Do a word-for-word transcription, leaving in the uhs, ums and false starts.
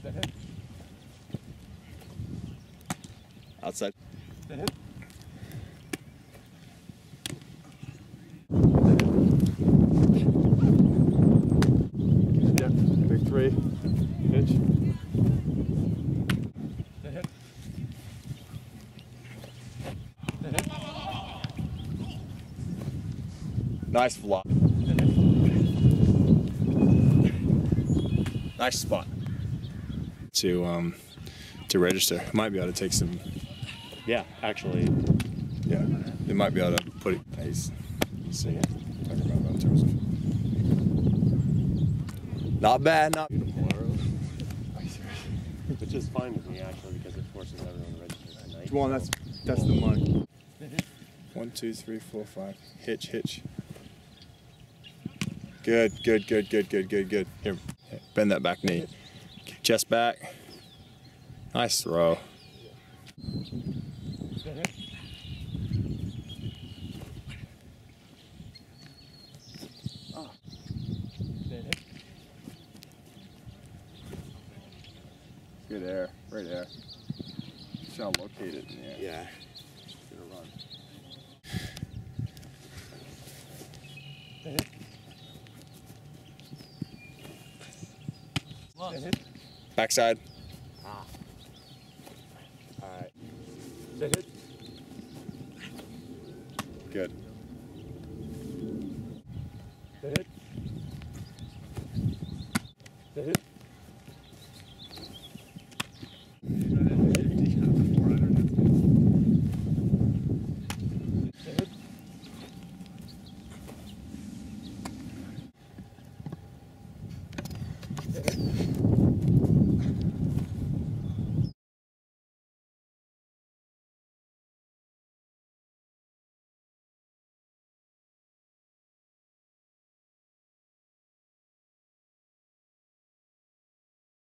Outside. Yep, big three. Hitch. Nice flop. Nice spot. To um, to register, might be able to take some. Yeah, actually. Yeah, they might be able to put it. Nice. You see it? Talking about in terms of. Not bad. Not. Which is fine with me actually because it forces everyone to register tonight. Come on, that's that's the money. One, two, three, four, five. Hitch, hitch. Good, good, good, good, good, good, good. Here, bend that back knee. Chest back. Nice throw. Good air, right air. Shall locate it in the air. Yeah. Get a run. Backside. Ah. All right. Good.